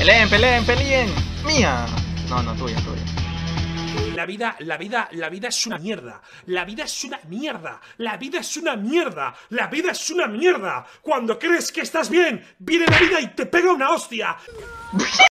Peleen, peleen, peleen. Mía. No, no, tuya, tuya. La vida es una mierda. La vida es una mierda. La vida es una mierda. La vida es una mierda. Cuando crees que estás bien, viene la vida y te pega una hostia.